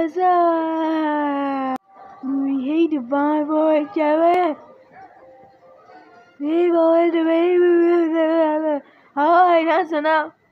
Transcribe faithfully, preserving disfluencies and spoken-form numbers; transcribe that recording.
Asa. We hate the bond for each other. We go into baby. Oh, that's enough.